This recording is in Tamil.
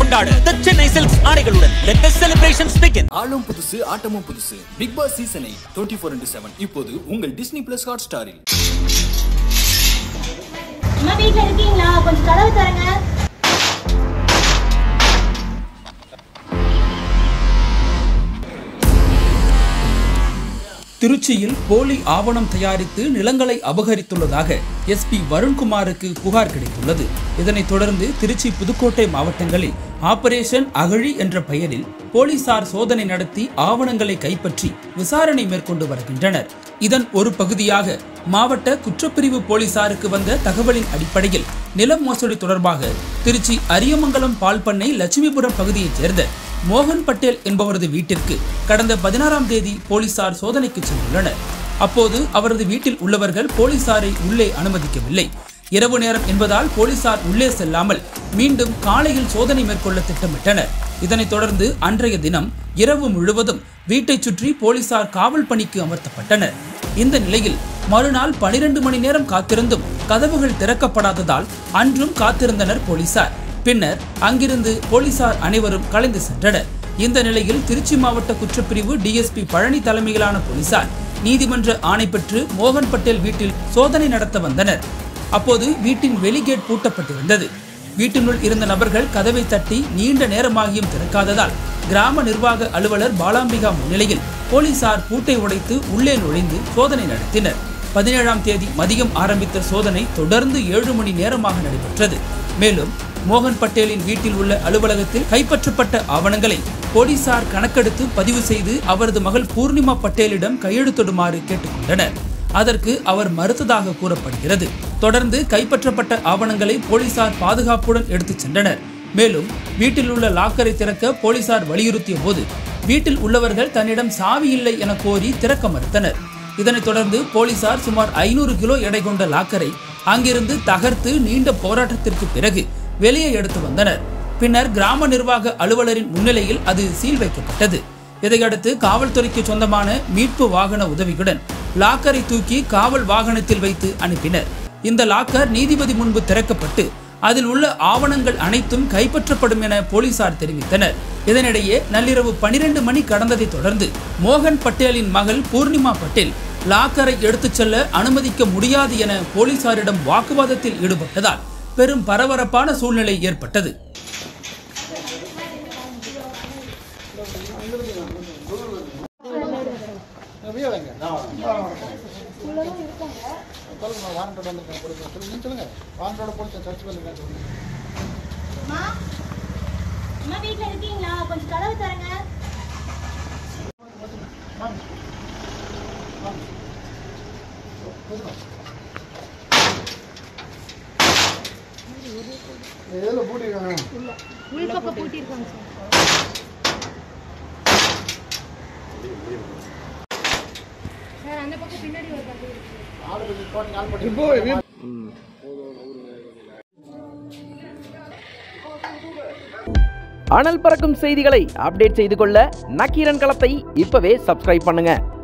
கொண்டாட the Chennai Silks ஆடைகளுடன் let the celebrations begin. ஆளும் புதுசு ஆட்டமும் புதுசு பிக் பாஸ் சீசன் 8 24/7 இப்போது உங்கள் டிஸ்னி பிளஸ் ஹாட் ஸ்டாரில். அம்மா வீட்ல இருக்கீங்களா? கொஞ்சம் கதவு தரங்க. திருச்சியில் போலி ஆவணம் தயாரித்து நிலங்களை அபகரித்துள்ளதாக எஸ்பி வருண்குமாருக்கு புகார் கிடைத்துள்ளது. இதனைத் தொடர்ந்து திருச்சி புதுக்கோட்டை மாவட்டங்களில் ஆபரேஷன் அகழி என்ற பெயரில் போலீசார் சோதனை நடத்தி ஆவணங்களை கைப்பற்றி விசாரணை மேற்கொண்டு வருகின்றனர். இதன் ஒரு பகுதியாக மாவட்ட குற்றப்பிரிவு போலீசாருக்கு வந்த தகவலின் அடிப்படையில் நில மோசடி தொடர்பாக திருச்சி அரியமங்கலம் பால் பண்ணை லட்சுமிபுரம் பகுதியைச் சேர்ந்த மோகன் பட்டேல் என்பவரது வீட்டிற்கு கடந்த 16ஆம் தேதி போலீசார் சோதனைக்கு சென்றுள்ளனர். அப்போது அவரது வீட்டில் உள்ளவர்கள் போலீசாரை உள்ளே அனுமதிக்கவில்லை. இரவு நேரம் என்பதால் போலீசார் உள்ளே செல்லாமல் மீண்டும் காலையில் சோதனை மேற்கொள்ள திட்டமிட்டனர். இதனைத் தொடர்ந்து அன்றைய தினம் இரவு முழுவதும் வீட்டை சுற்றி போலீசார் காவல் பணிக்கு அமர்த்தப்பட்டனர். இந்த நிலையில் மறுநாள் 12 மணி நேரம் காத்திருந்தும் கதவுகள் திறக்கப்படாததால் அன்றும் காத்திருந்தனர் போலீசார். பின்னர் அங்கிருந்து போலீசார் அனைவரும் கலைந்து சென்றனர். இந்த நிலையில் திருச்சி மாவட்ட குற்றப்பிரிவு டிஎஸ்பி பழனி தலைமையிலான போலீசார் நீதிமன்ற ஆணை பெற்று மோகன் பட்டேல் வீட்டில் சோதனை நடத்த வந்தனர். அப்போது வீட்டின் வெளிகேட் பூட்டப்பட்டிருந்தது. வீட்டினுள் இருந்த நபர்கள் கதவை தட்டி நீண்ட நேரமாகியும் திறக்காததால் கிராம நிர்வாக அலுவலர் பாலாம்பிகா முன்னிலையில் போலீசார் பூட்டை உடைத்து உள்ளே நுழைந்து சோதனை நடத்தினர். 17ஆம் தேதி மதியம் ஆரம்பித்த சோதனை தொடர்ந்து 7 மணி நேரமாக நடைபெற்றது. மேலும் மோகன் பட்டேலின் வீட்டில் உள்ள அலுவலகத்தில் கைப்பற்றப்பட்ட ஆவணங்களை போலீசார் கணக்கெடுத்து பதிவு செய்து அவரது மகள் பூர்ணிமா பட்டேலிடம் கையெழுத்திடுமாறு கேட்டுக்கொண்டனர். அதற்கு அவர் மறுத்ததாக கூறப்படுகிறது. தொடர்ந்து கைப்பற்றப்பட்ட ஆவணங்களை போலீசார் பாதுகாப்புடன் எடுத்துச் சென்றனர். மேலும் வீட்டில் உள்ள லாக்கரை திறக்க போலீசார் வலியுறுத்திய போது வீட்டில் உள்ளவர்கள் தன்னிடம் சாவி இல்லை என கோரி திறக்க மறுத்தனர். இதனைத் தொடர்ந்து போலீசார் சுமார் 500 கிலோ எடை கொண்ட லாக்கரை அங்கிருந்து தகர்த்து நீண்ட போராட்டத்திற்கு பிறகு வெளியே எடுத்து வந்தனர். பின்னர் கிராம நிர்வாக அலுவலரின் முன்னிலையில் அது சீல் வைக்கப்பட்டது. இதையடுத்து காவல்துறைக்கு சொந்தமான மீட்பு வாகன உதவியுடன் லாக்கரை தூக்கி காவல் வாகனத்தில் வைத்து அனுப்பினர். இந்த லாக்கர் நீதிபதி முன்பு திறக்கப்பட்டு அதில் உள்ள ஆவணங்கள் அனைத்தும் கைப்பற்றப்படும் என போலீசார் தெரிவித்தனர். இதனிடையே நள்ளிரவு 12 மணி கடந்ததை தொடர்ந்து மோகன் பட்டேலின் மகள் பூர்ணிமா பட்டேல் லாக்கரை எடுத்துச் செல்ல அனுமதிக்க முடியாது என போலீசாரிடம் வாக்குவாதத்தில் ஈடுபட்டதால் பெரும் பரபரப்பான சூழ்நிலை ஏற்பட்டது. வீட்ல இருக்கீங்களா? கொஞ்சம் கதவு தரங்க. எதுல பூட்டிருக்காங்க? இல்ல உள்பக்கம் பூட்டிருக்காங்க சார். அந்த பக்கம் பின்னாடி ஒரு கதவு இருக்கு. அனல் பறக்கும் செய்திகளை அப்டேட் செய்து கொள்ள நக்கீரன் களத்தை இப்பவே சப்ஸ்கிரைப் பண்ணுங்க.